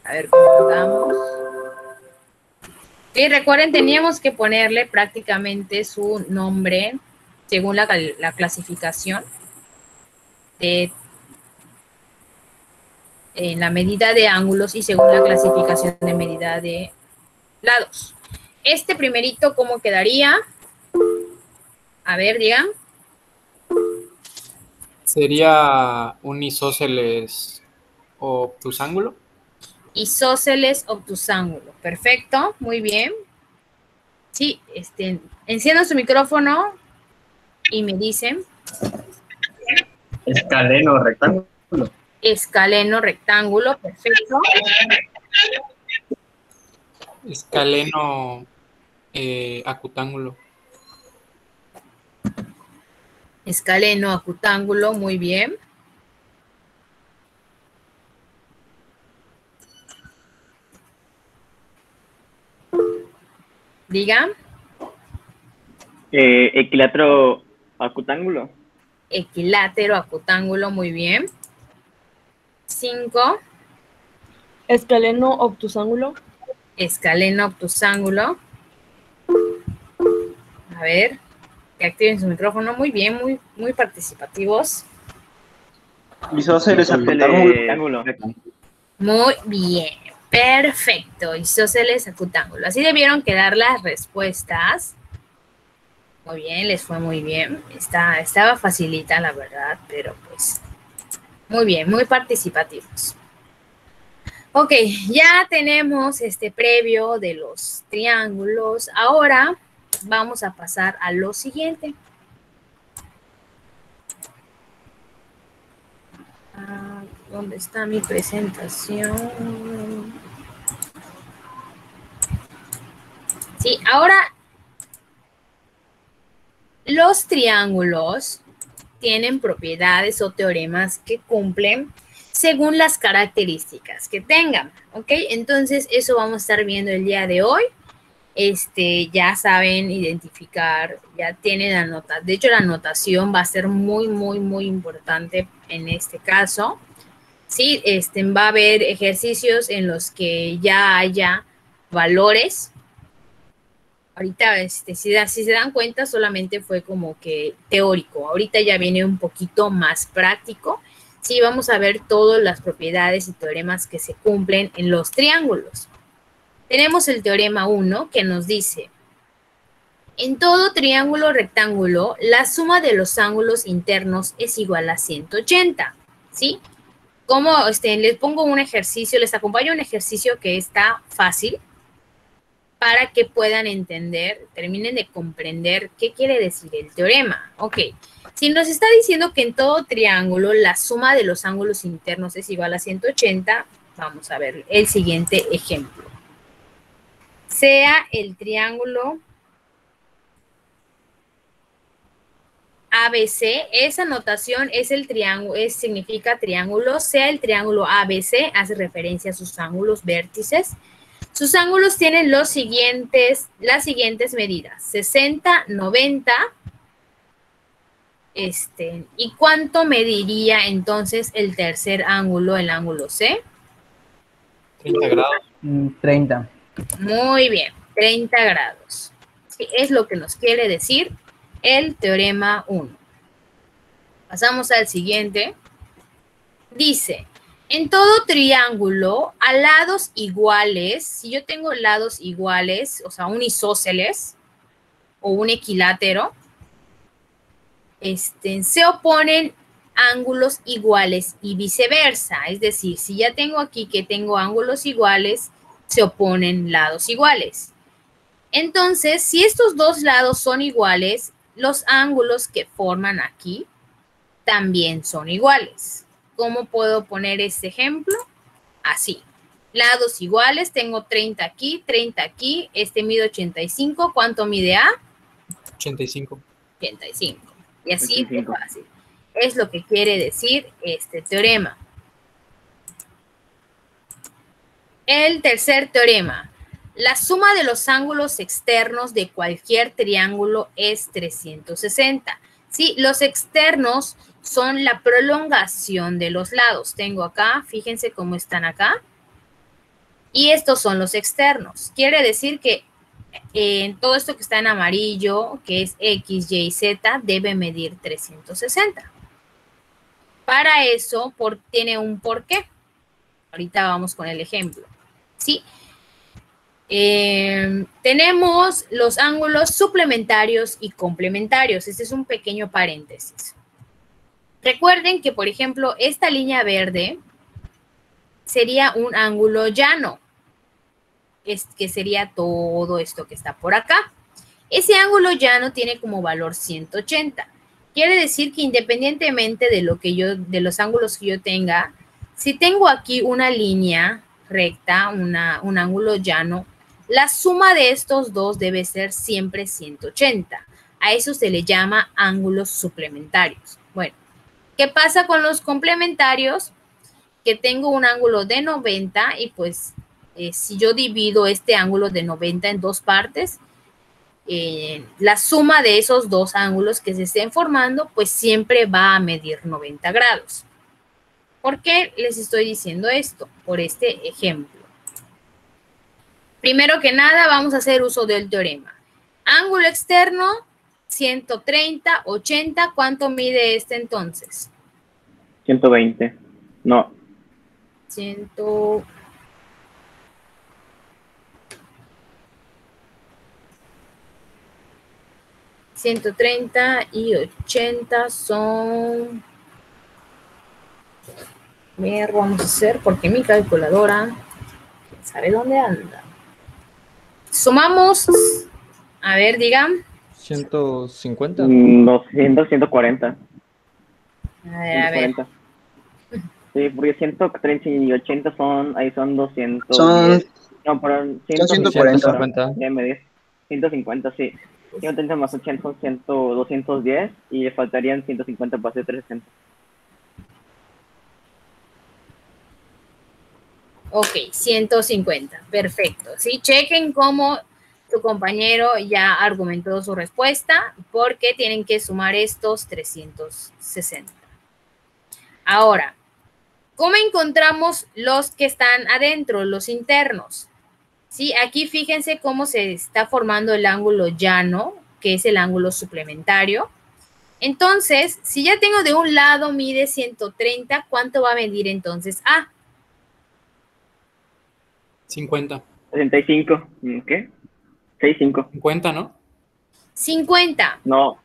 A ver cómo andamos. Y recuerden, teníamos que ponerle prácticamente su nombre según la clasificación de la medida de ángulos y según la clasificación de medida de lados. Este primerito, ¿cómo quedaría? A ver, digan. ¿Sería un isósceles obtusángulo? Isósceles obtusángulo. Perfecto, muy bien. Sí, enciendan su micrófono y me dicen. Escaleno rectángulo. Escaleno rectángulo, perfecto. Escaleno acutángulo. Escaleno acutángulo, muy bien. Digan. Equilátero acutángulo. Equilátero acutángulo, muy bien. 5. Escaleno obtusángulo. Escaleno obtusángulo. A ver, que activen su micrófono. Muy bien, muy participativos. Isósceles acutángulo. Muy bien, perfecto. Isósceles acutángulo. Así debieron quedar las respuestas. Muy bien, les fue muy bien. Estaba facilita, la verdad, pero pues muy bien, muy participativos. Ok, ya tenemos este previo de los triángulos. Ahora vamos a pasar a lo siguiente. ¿Dónde está mi presentación? Sí, ahora los triángulos tienen propiedades o teoremas que cumplen según las características que tengan, ¿ok? Entonces, eso vamos a estar viendo el día de hoy. Ya saben identificar, ya tienen la nota. De hecho, la anotación va a ser muy importante en este caso. Sí, va a haber ejercicios en los que ya haya valores. Ahorita, si se dan cuenta, solamente fue como que teórico. Ahorita ya viene un poquito más práctico. Sí, vamos a ver todas las propiedades y teoremas que se cumplen en los triángulos. Tenemos el teorema 1 que nos dice: en todo triángulo rectángulo, la suma de los ángulos internos es igual a 180, ¿sí? Como les pongo un ejercicio, les acompaño un ejercicio que está fácil para que puedan entender, terminen de comprender qué quiere decir el teorema. Ok, si nos está diciendo que en todo triángulo la suma de los ángulos internos es igual a 180, vamos a ver el siguiente ejemplo. Sea el triángulo ABC, esa notación es el triángulo, significa triángulo, sea el triángulo ABC, hace referencia a sus ángulos vértices. Sus ángulos tienen las siguientes medidas: 60, 90. ¿Y cuánto mediría entonces el tercer ángulo, el ángulo C? 30 grados. 30. Muy bien, 30 grados. Sí, es lo que nos quiere decir el teorema 1. Pasamos al siguiente. Dice: en todo triángulo, a lados iguales, si yo tengo lados iguales, o sea, un isósceles o un equilátero, se oponen ángulos iguales y viceversa. Es decir, si ya tengo aquí que tengo ángulos iguales, se oponen lados iguales. Entonces, si estos dos lados son iguales, los ángulos que forman aquí también son iguales. ¿Cómo puedo poner este ejemplo? Así. Lados iguales, tengo 30 aquí, 30 aquí, mide 85. ¿Cuánto mide A? 85. 85. Y así de fácil. Es lo que quiere decir este teorema. El tercer teorema: la suma de los ángulos externos de cualquier triángulo es 360. Sí, los externos son la prolongación de los lados. Tengo acá, fíjense cómo están acá. Y estos son los externos. Quiere decir que todo esto que está en amarillo, que es X, Y, Z, debe medir 360. Para eso tiene un porqué. Ahorita vamos con el ejemplo. ¿Sí? Tenemos los ángulos suplementarios y complementarios. Este es un pequeño paréntesis. Recuerden que, por ejemplo, esta línea verde sería un ángulo llano, que sería todo esto que está por acá. Ese ángulo llano tiene como valor 180. Quiere decir que independientemente de los ángulos que yo tenga, si tengo aquí una línea recta, un ángulo llano, la suma de estos dos debe ser siempre 180. A eso se le llama ángulos suplementarios. Bueno, ¿qué pasa con los complementarios? Que tengo un ángulo de 90 y pues si yo divido este ángulo de 90 en dos partes, la suma de esos dos ángulos que se estén formando, pues siempre va a medir 90 grados. ¿Por qué les estoy diciendo esto? Por este ejemplo. Primero que nada, vamos a hacer uso del teorema. Ángulo externo, 130, 80. ¿Cuánto mide este entonces? 120. No. 130 y 80 son... Vamos a hacer, porque mi calculadora, ¿quién sabe dónde anda? Sumamos, a ver, digan. 150. 200, 140. A ver. 140. Sí, porque 130 y 80 son, ahí son 200. No, perdón, 140. 150, sí. 130 más 80 son 210 y le faltarían 150 para hacer 360. Ok, 150, perfecto. Sí, chequen cómo tu compañero ya argumentó su respuesta, porque tienen que sumar estos 360. Ahora, ¿cómo encontramos los que están adentro, los internos? Sí, aquí fíjense cómo se está formando el ángulo llano, que es el ángulo suplementario. Entonces, si ya tengo de un lado mide 130, ¿cuánto va a medir entonces A? 50. 65. ¿Qué? 65. 50, ¿no? 50. No.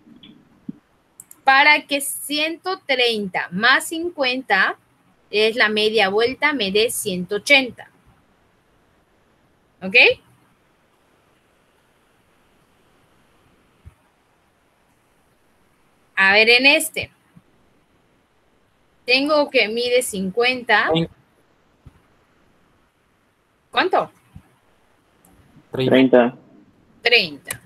Para que 130 más 50 es la media vuelta, me dé 180. ¿Ok? A ver, en este. Tengo que mide 50. ¿Cuánto? 30. 30.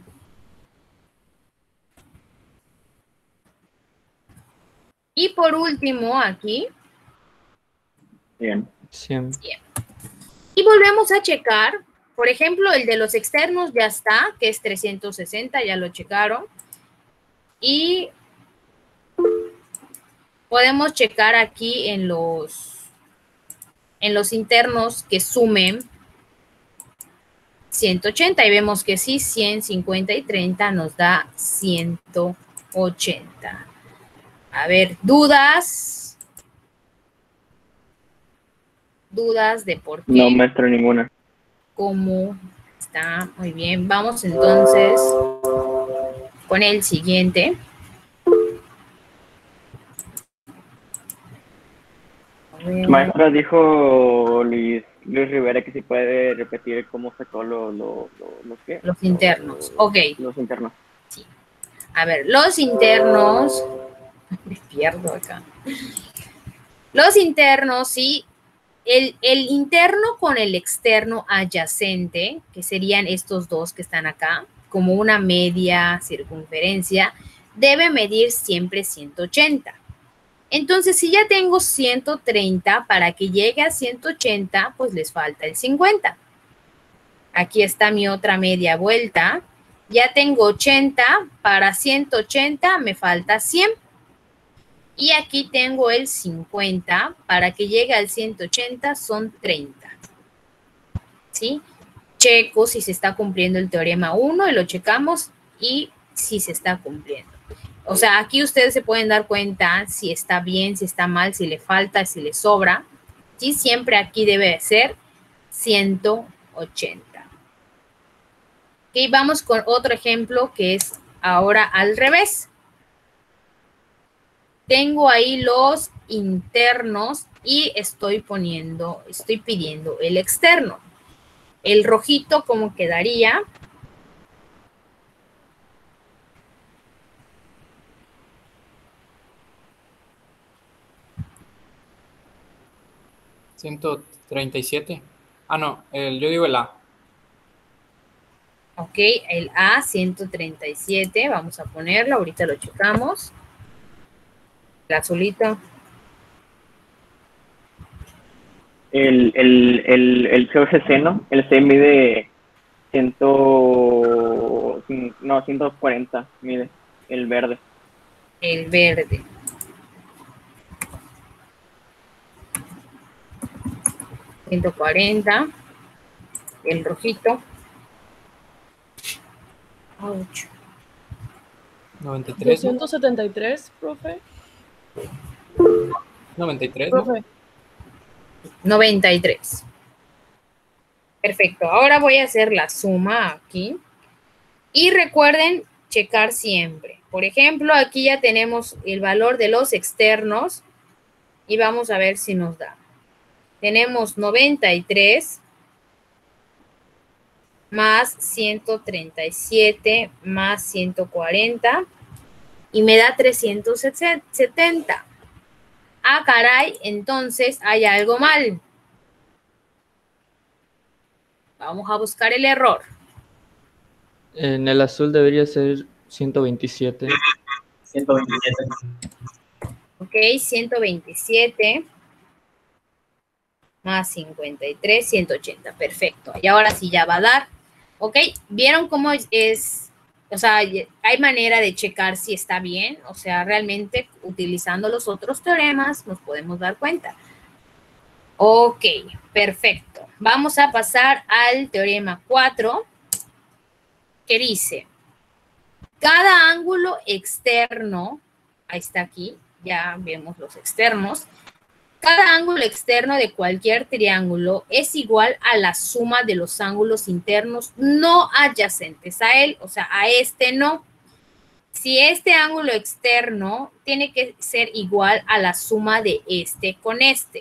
Y por último, aquí. Bien. 100. Y volvemos a checar. Por ejemplo, el de los externos ya está, que es 360, ya lo checaron. Y podemos checar aquí en los internos que sumen 180 y vemos que sí, 100, 50 y 30 nos da 180. A ver, ¿dudas? ¿Dudas de por qué? No muestro ninguna. ¿Cómo está? Muy bien. Vamos entonces con el siguiente. Maestra, dijo Luis Rivera que si puede repetir cómo sacó los internos. Ok. Los internos. Sí. A ver, los internos. Me pierdo acá. Los internos, sí. El interno con el externo adyacente, que serían estos dos que están acá, como una media circunferencia, debe medir siempre 180. Entonces, si ya tengo 130, para que llegue a 180, pues les falta el 50. Aquí está mi otra media vuelta. Ya tengo 80, para 180 me falta 100. Y aquí tengo el 50, para que llegue al 180 son 30. ¿sí? Checo si se está cumpliendo el teorema 1 y lo checamos y si se está cumpliendo. O sea, aquí ustedes se pueden dar cuenta si está bien, si está mal, si le falta, si le sobra. ¿Sí? Siempre aquí debe ser 180. Ok, vamos con otro ejemplo que es ahora al revés. Tengo ahí los internos y estoy pidiendo el externo. El rojito, ¿cómo quedaría? ¿137? Ah, no, yo digo el A. Ok, el A, 137. Vamos a ponerlo, ahorita lo checamos. El azulito. El COGC, ¿no? El C mide 140 mide, el verde. El verde. $140. El rojito. 93, ¿no? 273, profe. 93, ¿no? Profe. 93. Perfecto. Ahora voy a hacer la suma aquí. Y recuerden checar siempre. Por ejemplo, aquí ya tenemos el valor de los externos y vamos a ver si nos da. Tenemos 93 más 137 más 140 y me da 370. Ah, caray, entonces hay algo mal. Vamos a buscar el error. En el azul debería ser 127. 127. Ok, 127 más 53, 180. Perfecto. Y ahora sí ya va a dar. Ok, ¿vieron cómo es? O sea, hay manera de checar si está bien. O sea, realmente utilizando los otros teoremas nos podemos dar cuenta. Ok, perfecto. Vamos a pasar al teorema 4, que dice, cada ángulo externo, ahí está aquí, ya vemos los externos, cada ángulo externo de cualquier triángulo es igual a la suma de los ángulos internos no adyacentes a él, o sea, a este no. Si este ángulo externo tiene que ser igual a la suma de este con este.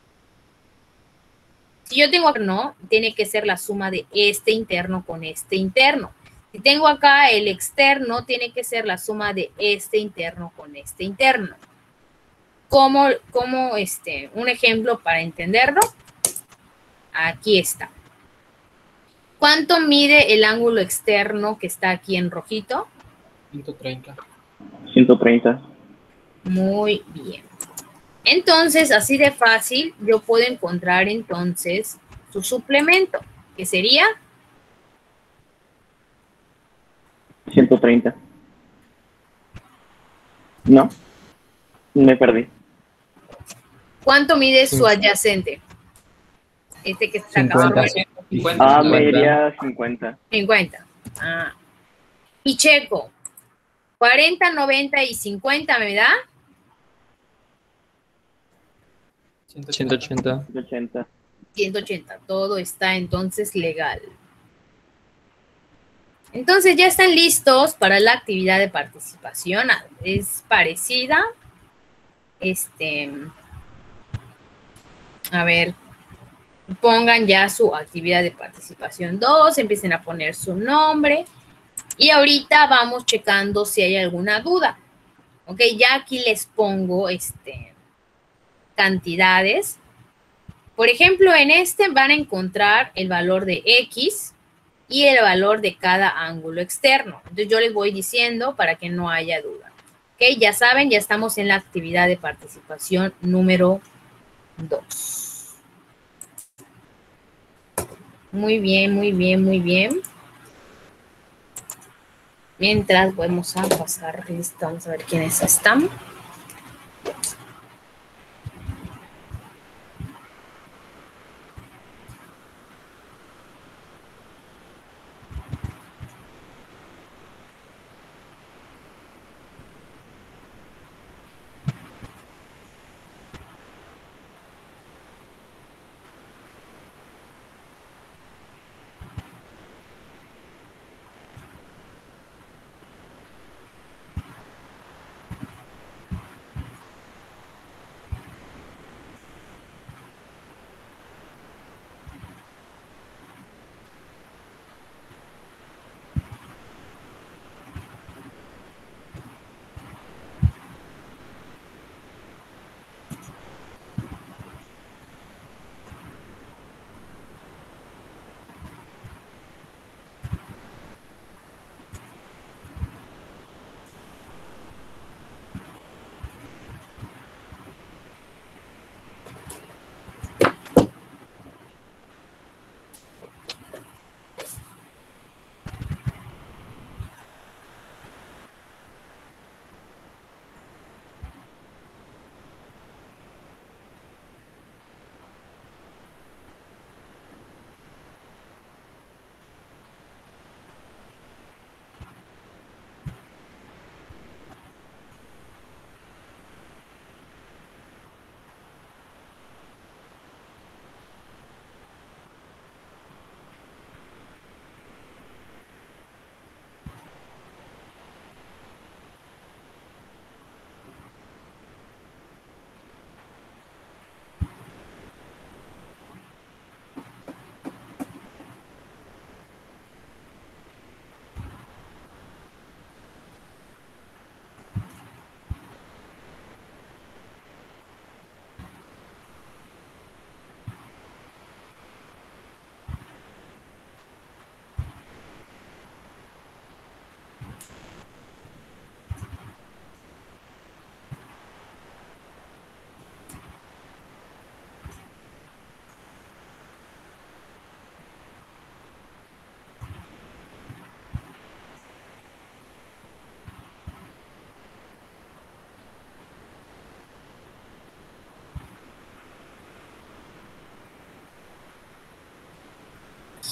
Si yo tengo acá, no, tiene que ser la suma de este interno con este interno. Si tengo acá el externo, tiene que ser la suma de este interno con este interno. ¿Cómo un ejemplo para entenderlo? Aquí está. ¿Cuánto mide el ángulo externo que está aquí en rojito? 130. 130. Muy bien. Entonces, así de fácil, yo puedo encontrar entonces su suplemento, que sería 130. ¿No? Me perdí. ¿cuánto mide su adyacente? Este que está acá. 50. Mediría 50. 50. Ah. Y checo. 40, 90 y 50 me da 180. 180. 180. Todo está entonces legal. Entonces ya están listos para la actividad de participación. Es parecida. A ver, pongan ya su actividad de participación 2, empiecen a poner su nombre y ahorita vamos checando si hay alguna duda. Ok, ya aquí les pongo cantidades. Por ejemplo, en van a encontrar el valor de X y el valor de cada ángulo externo. Entonces yo les voy diciendo para que no haya duda. Ok, ya saben, ya estamos en la actividad de participación número 2. Muy bien, muy bien, muy bien. Mientras vamos a pasar lista, vamos a ver quiénes están.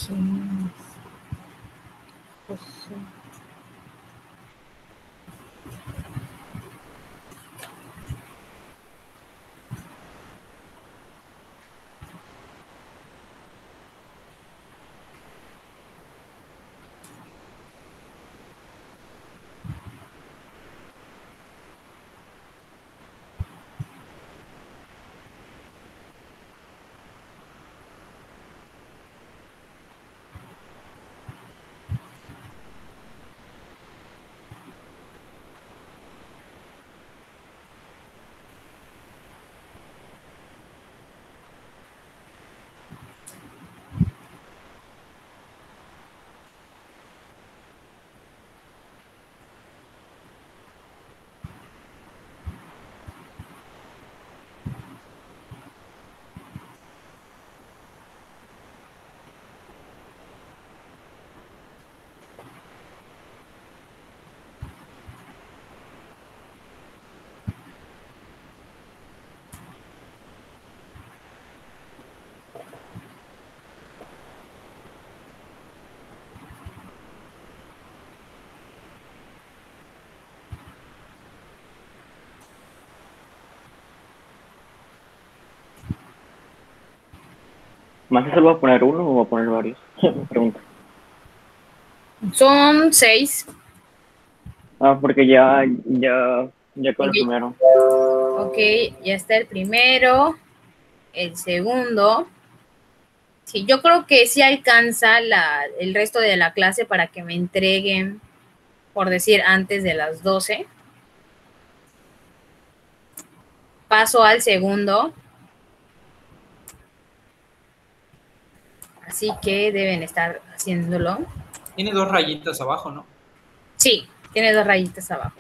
¿Más eso va a poner uno o va a poner varios? Me pregunto. Son 6. Ah, porque ya con el primero. Ok, ya está el primero, el segundo. Sí, yo creo que sí alcanza el resto de la clase para que me entreguen, por decir, antes de las 12. Paso al segundo. Así que deben estar haciéndolo. Tiene 2 rayitas abajo, ¿no? Sí, tiene 2 rayitas abajo.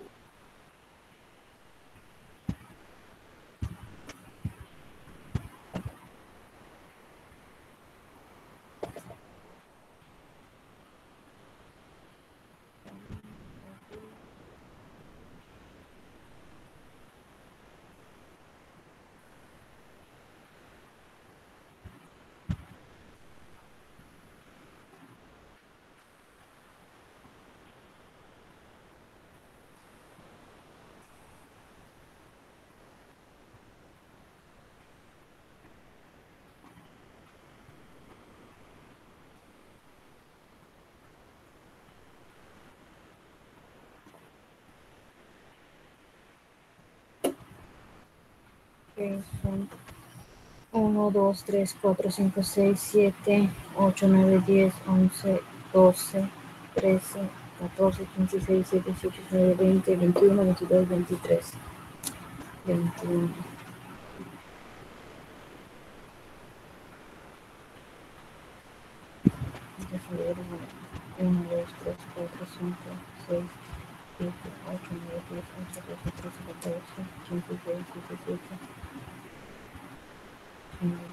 Son 1, 2, 3, 4, 5, 6, 7, 8, 9, 10, 11, 12, 13, 14, 15, 16, 17, 18, 19, 20, 21, 22, 23, 21. Febrero, 1, 2, 3, 4, 5, 6, 7, 8, 9, 10, 11, 12, 13, 14, 15, 16, 17, 19,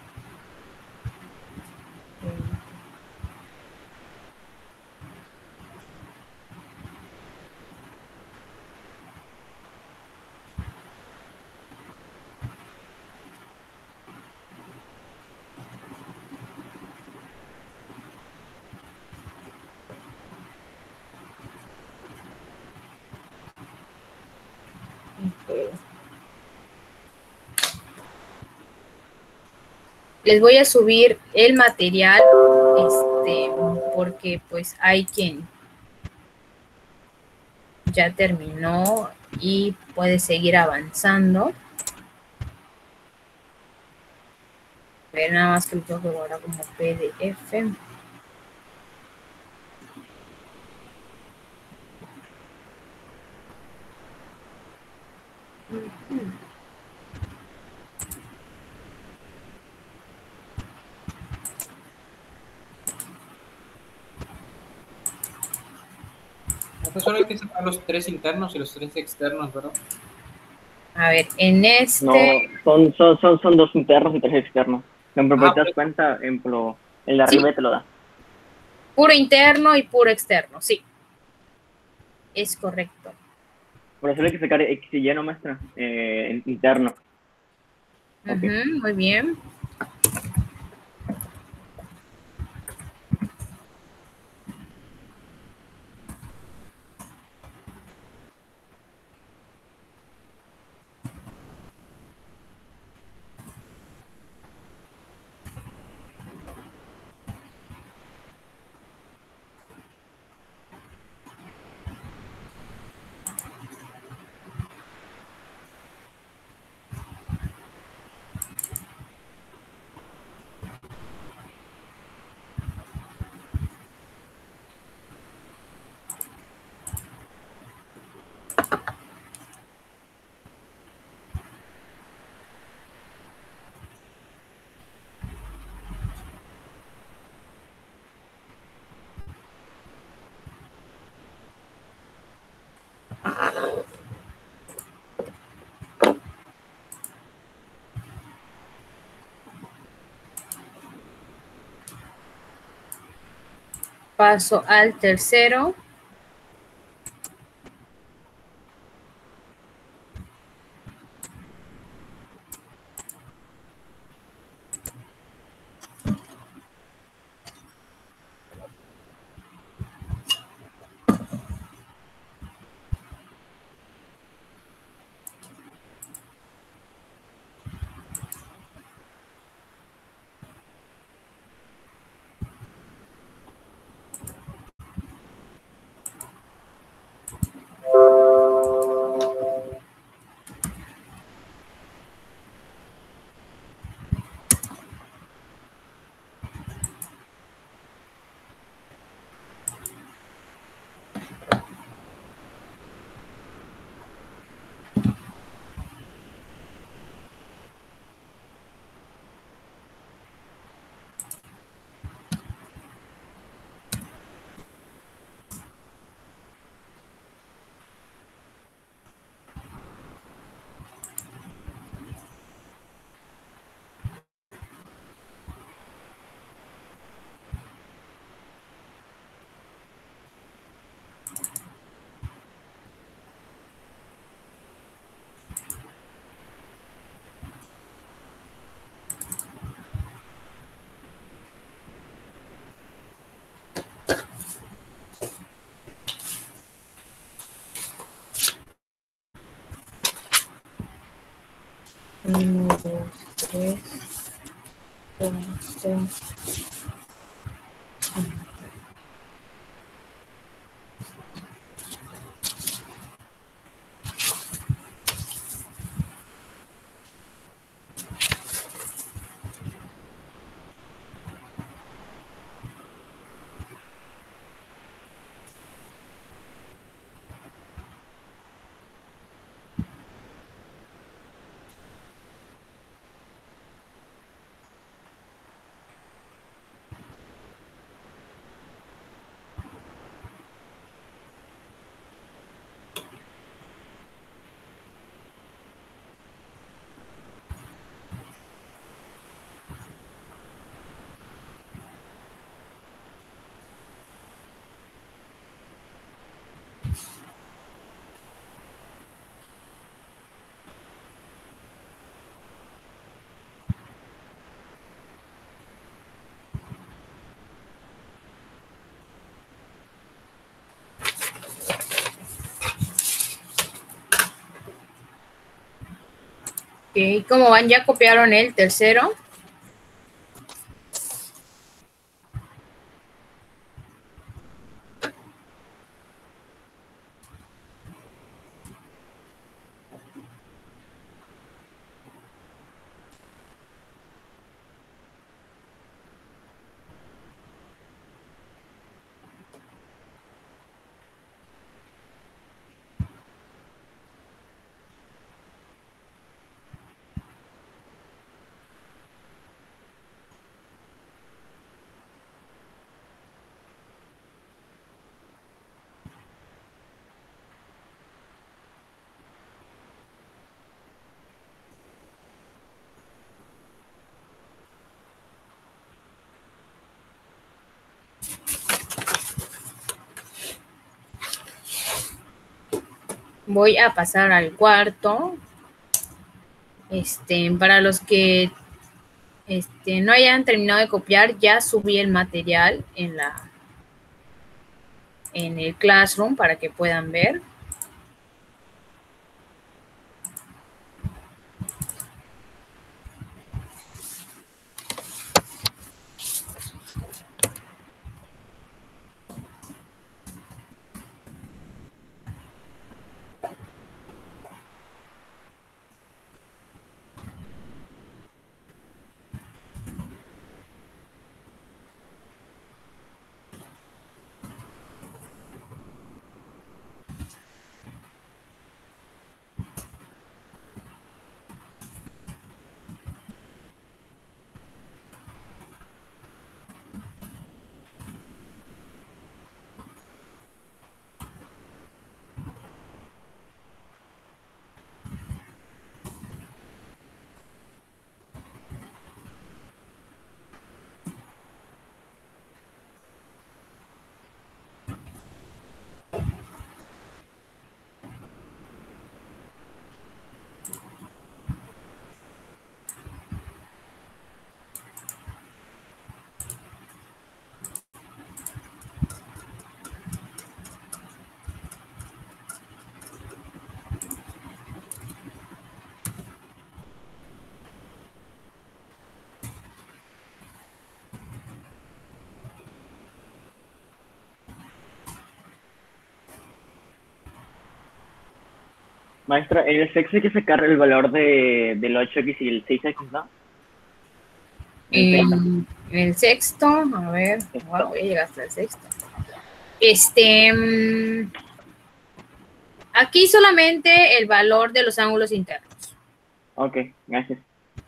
20. Les voy a subir el material, porque pues hay quien ya terminó y puede seguir avanzando. A ver, nada más que lo tengo que guardar como PDF. Profesor, hay que sacar los 3 internos y los 3 externos, ¿verdad? A ver, en este... No, son 2 internos y 3 externos. Pero te das pues, cuenta, ejemplo, el de arriba te lo da. Puro interno y puro externo, sí. Es correcto. Por eso hay que sacar X y Y, no, maestra, interno. Okay. Muy bien. Paso al tercero. Uno, dos, tres, cuatro. Ok, ¿cómo van? ¿Ya copiaron el tercero? Voy a pasar al cuarto. Para los que no hayan terminado de copiar, ya subí el material en el Classroom para que puedan ver. Maestra, en el sexto hay que sacar el valor del 8x y el 6x, ¿no? En el sexto, a ver, wow, voy a llegar hasta el sexto. Aquí solamente el valor de los ángulos internos. Ok, gracias.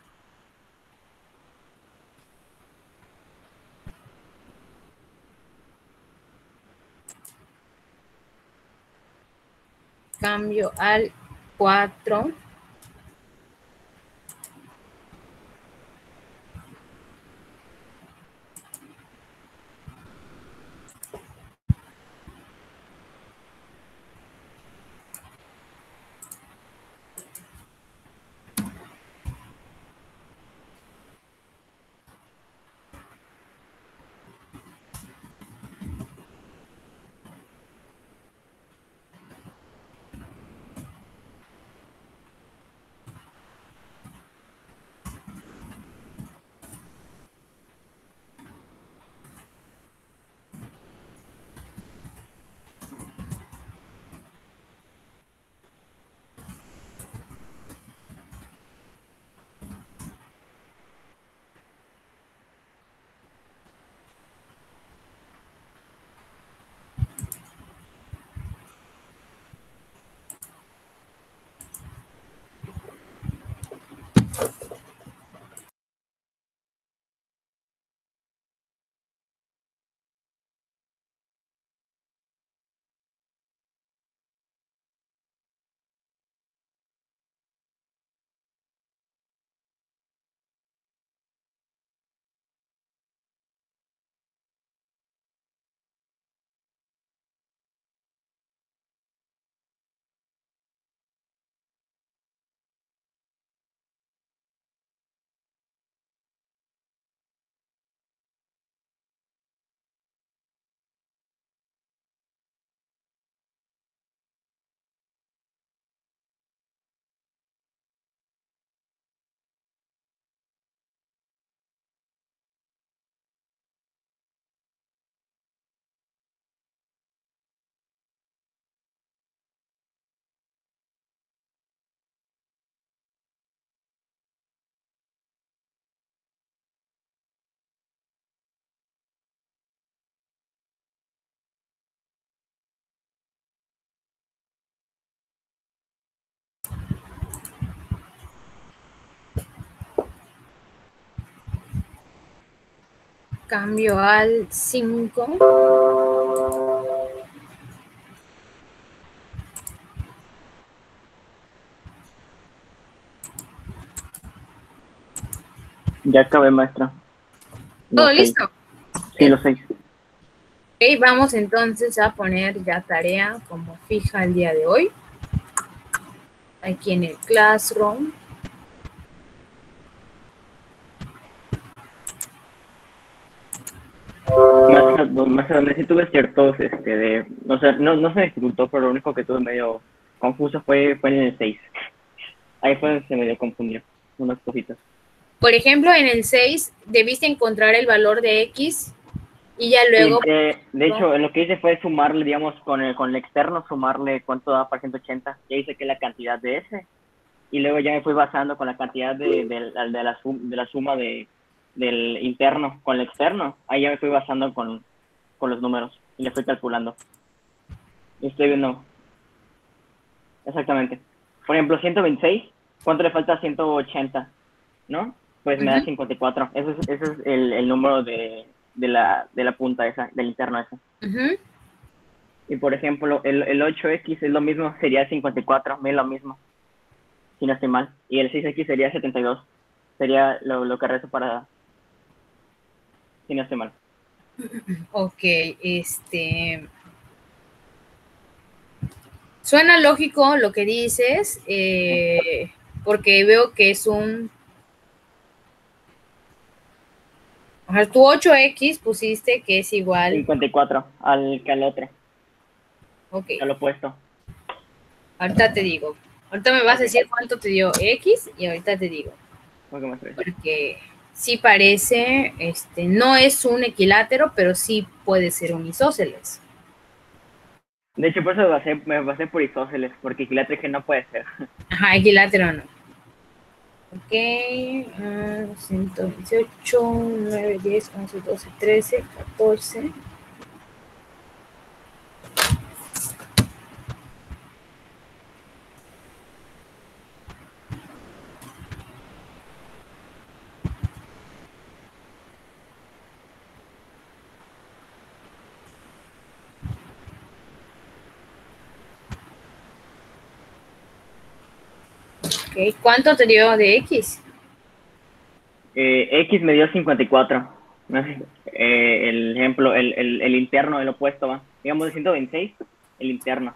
Cambio al 4. Cambio al 5. Ya acabé, maestra. ¿Todo Los 6. listo? Sí, los 6. Ok, vamos entonces a poner ya tarea como fija el día de hoy. Aquí en el Classroom. Maestra, sí tuve ciertos, o sea, no se dificultó, pero lo único que tuve medio confuso fue en el 6. Ahí fue donde se me dio confundió unas cositas. Por ejemplo, en el 6 debiste encontrar el valor de X y ya luego... Sí, de hecho, lo que hice fue sumarle, digamos, con el externo, sumarle cuánto da para 180. Ya hice que la cantidad de ese. Y luego ya me fui basando con la cantidad de la suma del interno con el externo. Ahí ya me fui basando con los números y le fui calculando. Y estoy viendo exactamente. Por ejemplo, 126, ¿cuánto le falta a 180? ¿No? Pues me da 54. Ese es el número de la punta esa, del interno esa. Y por ejemplo, el 8X es lo mismo, sería 54, es lo mismo, si no estoy mal. Y el 6X sería 72. Sería lo que rezo para, si no estoy mal. Ok, suena lógico lo que dices, porque veo que es un... O sea, tu 8X pusiste que es igual... 54 al otro. Ok. Al opuesto. Ahorita te digo. Ahorita me vas a decir cuánto te dio X y ahorita te digo. Porque sí parece, no es un equilátero, pero sí puede ser un isósceles. De hecho, por eso me basé por isósceles, porque equilátero dije no puede ser. Ajá, equilátero no. Ok, 128, 9, 10, 11, 12, 13, 14. Ok, ¿cuánto te dio de X? X me dio 54. No sé, el ejemplo, el interno, el opuesto va. Digamos de 126, el interno.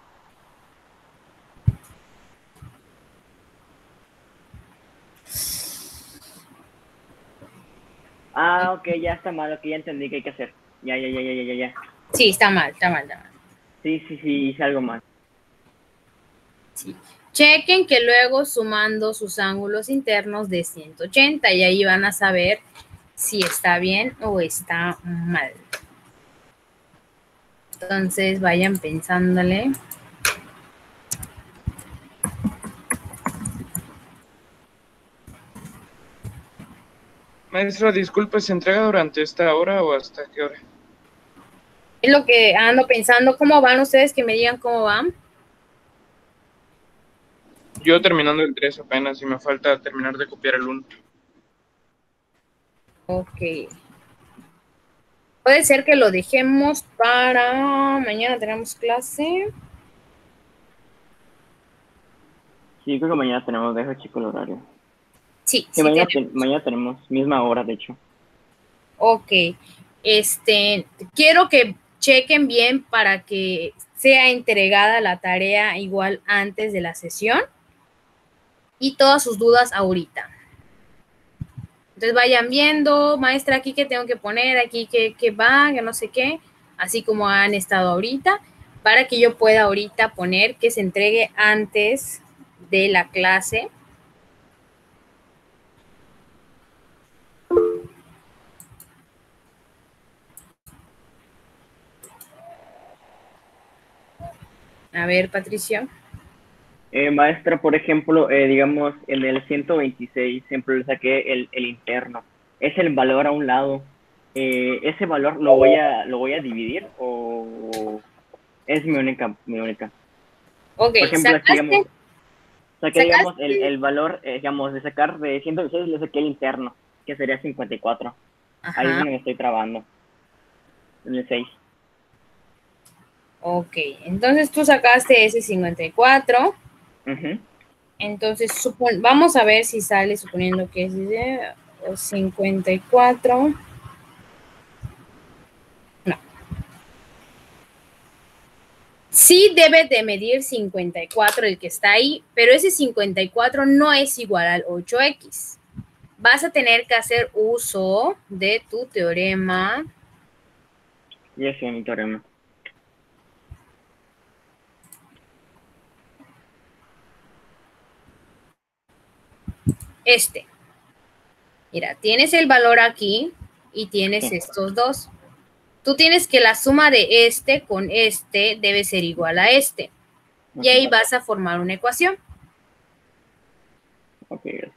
Ah, ok, ya está mal, ok, ya entendí qué hay que hacer. Ya. Sí, está mal, está mal, está mal. Sí, hice algo mal. Sí. Chequen que luego sumando sus ángulos internos de 180 y ahí van a saber si está bien o está mal. Entonces vayan pensándole. Maestra, disculpe, ¿se entrega durante esta hora o hasta qué hora? Es lo que ando pensando. ¿Cómo van ustedes? Que me digan cómo van. Yo terminando el 3 apenas y me falta terminar de copiar el 1. Ok. Puede ser que lo dejemos para mañana. Tenemos clase. Sí, creo que mañana tenemos, dejo chico el horario. Sí, Sí, sí mañana tenemos, misma hora, de hecho. Ok. Quiero que chequen bien para que sea entregada la tarea igual antes de la sesión y todas sus dudas ahorita. Entonces vayan viendo, maestra, aquí que tengo que poner, aquí que va, que no sé qué, así como han estado ahorita, para que yo pueda ahorita poner que se entregue antes de la clase. A ver, Patricia. Maestra, por ejemplo, digamos, en el 126 siempre le saqué el interno. Es el valor a un lado. ¿Ese valor lo voy a dividir o es mi única? Ok, Por ejemplo, si digamos, saqué, digamos, sacaste. el valor, digamos, de sacar de 126, le saqué el interno, que sería 54. Ahí es Ajá. donde me estoy trabando, en el 6. Ok, entonces tú sacaste ese 54. Uh-huh. Entonces, vamos a ver si sale suponiendo que es 54. No. Sí debe de medir 54 el que está ahí, pero ese 54 no es igual al 8x. Vas a tener que hacer uso de tu teorema. Y ese es mi teorema. Mira, tienes el valor aquí y tienes Sí. estos dos. Tú tienes que la suma de este con este debe ser igual a este. Y ahí vas a formar una ecuación. Ok, gracias.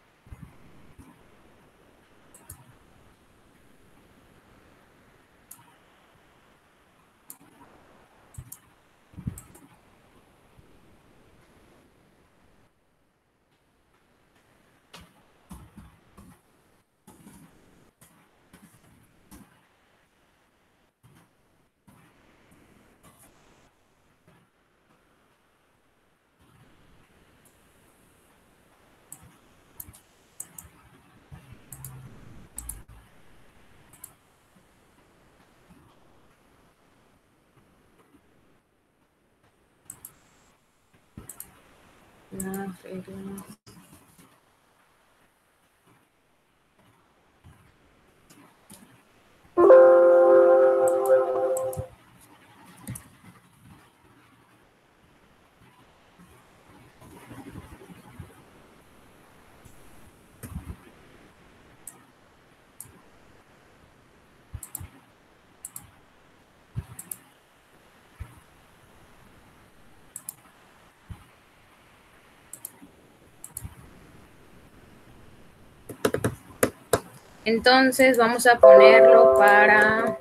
Entonces vamos a ponerlo para,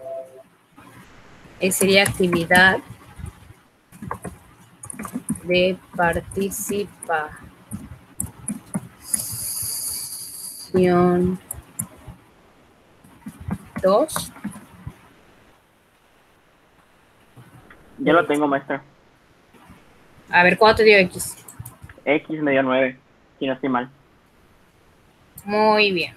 sería actividad de participación 2. Ya lo tengo, maestra. A ver, ¿cuánto te dio X? X me dio 9, si no estoy mal. Muy bien.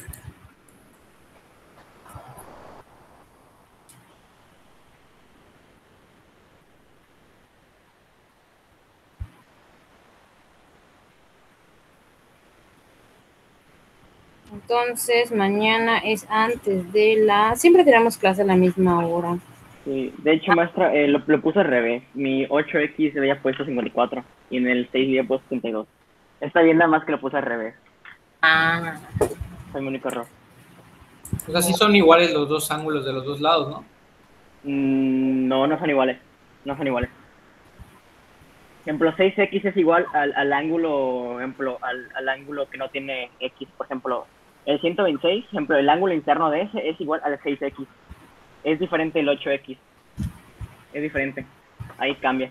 Entonces, mañana es antes de siempre tenemos clase a la misma hora. Sí, de hecho, maestra, lo puse al revés. Mi 8X le había puesto 54 y en el 6 le había puesto 32. Está bien, nada más que lo puse al revés. Ah. Fue mi único error. O sea, sí son iguales los dos ángulos de los dos lados, ¿no? No, no son iguales. No son iguales. Ejemplo, 6X es igual al ángulo, ejemplo, al ángulo que no tiene X. Por ejemplo, el 126, ejemplo, el ángulo interno de ese es igual al 6X. Es diferente el 8X. Es diferente. Ahí cambia.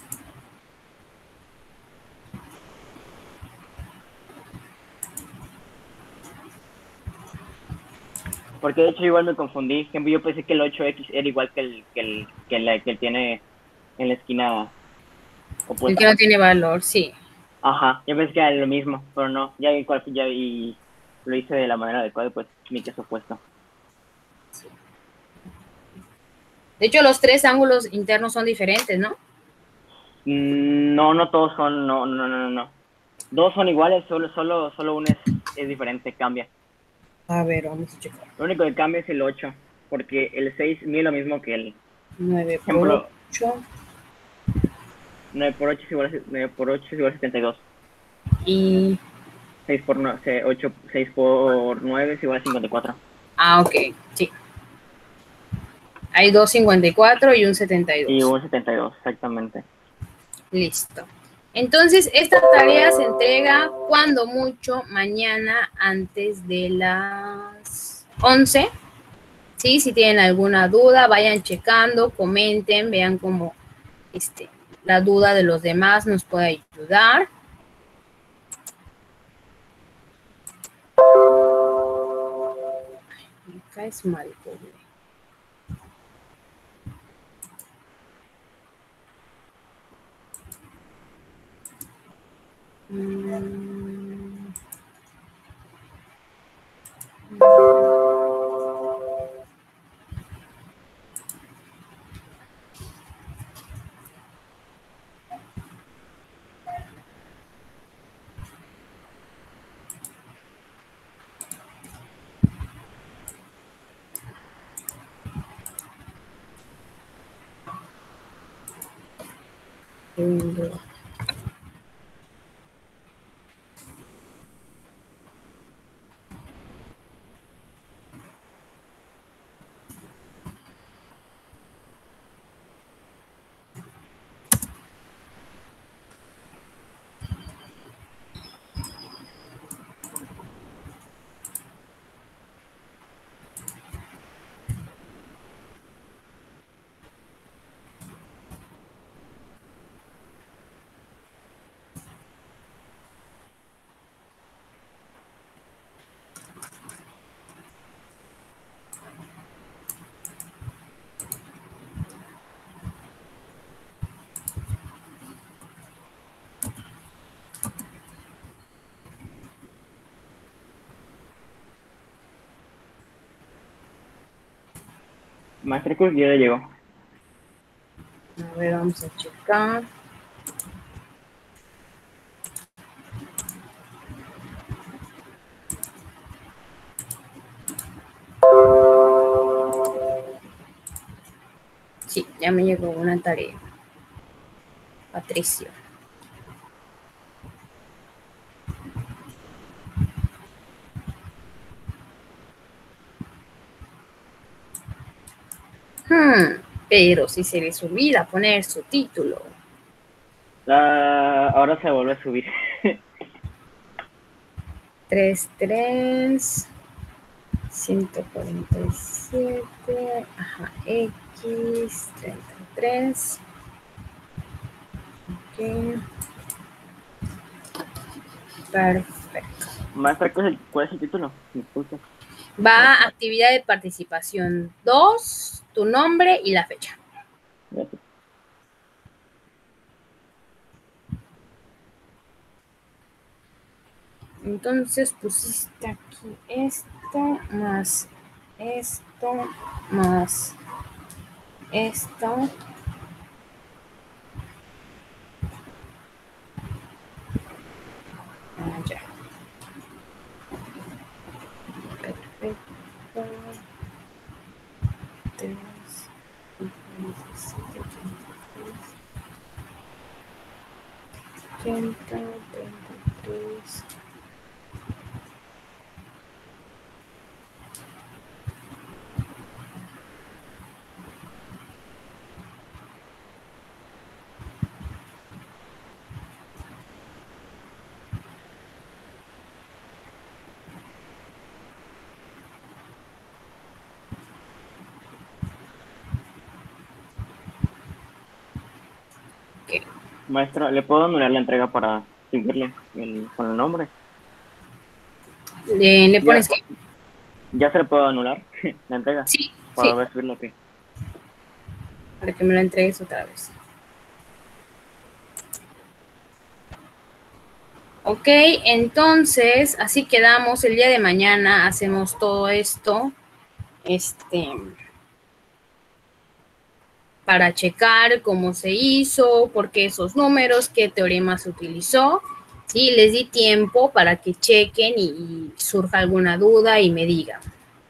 Porque de hecho igual me confundí. Yo pensé que el 8X era igual que el tiene en la esquina opuesta. El que no tiene valor, sí. Ajá, yo pensé que era lo mismo, pero no. Ya y lo hice de la manera adecuada, pues mi caso opuesto. De hecho, los 3 ángulos internos son diferentes, ¿no? No todos son, no. 2 son iguales, solo uno es diferente, cambia. A ver, vamos a checar. Lo único que cambia es el 8, porque el 6 mide lo mismo que el 9 por 8. 9 por 8 es igual a 72. Y 6 por 9 es igual a 54. ah, ok, sí. Hay 2,54 y un 72. Y un 72, exactamente. Listo. Entonces, esta tarea se entrega cuando mucho mañana antes de las 11. ¿Sí? Si tienen alguna duda, vayan checando, comenten, vean cómo la duda de los demás nos puede ayudar. Me caes mal, pobre. Maestro Cruz ya llegó. A ver, vamos a checar. Sí, ya me llegó una tarea. Patricio. Pero si se les olvida poner su título. Ahora se vuelve a subir. 33 147, ajá, X, 33. Ok. Perfecto. Maestra, ¿cuál es el título? Disculpe. Va a actividad de participación 2, tu nombre y la fecha. Gracias. Entonces pusiste aquí esto, más esto, más esto. Ya. Perfecto. 3, 27, 80, 33. Maestra, ¿le puedo anular la entrega para seguirle con el nombre? ¿Le pones qué? ¿Ya se le puedo anular la entrega? Sí, Para sí, ver subirlo aquí. para que me lo entregues otra vez. Ok, entonces, así quedamos. El día de mañana hacemos todo esto. Para checar cómo se hizo, por qué esos números, qué teorema se utilizó. Sí, les di tiempo para que chequen y surja alguna duda y me digan.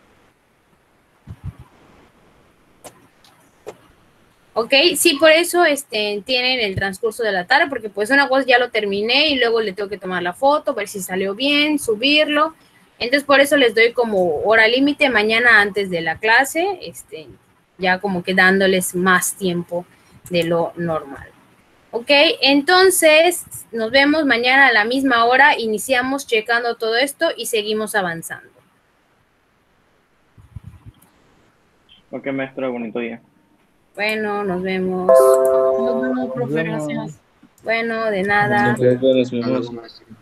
Ok, sí, por eso tienen el transcurso de la tarde, porque pues una cosa ya lo terminé y luego le tengo que tomar la foto, ver si salió bien, subirlo. Entonces por eso les doy como hora límite mañana antes de la clase, ya como que dándoles más tiempo de lo normal. Ok, entonces nos vemos mañana a la misma hora, iniciamos checando todo esto y seguimos avanzando. Ok, maestra, bonito día. Bueno, nos vemos. Nos vemos, profe, gracias. Bueno, de nada. Nos vemos.